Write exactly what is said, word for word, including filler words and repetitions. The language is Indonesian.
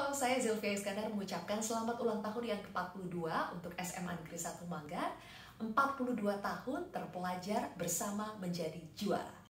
Halo, saya Zilvia Iskandar mengucapkan selamat ulang tahun yang ke empat puluh dua untuk S M A Negeri satu Manggar. empat puluh dua tahun terpelajar bersama menjadi juara.